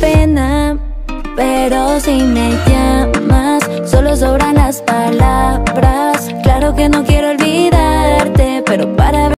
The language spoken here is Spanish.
pena, pero si me llamas solo sobran las palabras. Claro que no quiero olvidarte, pero para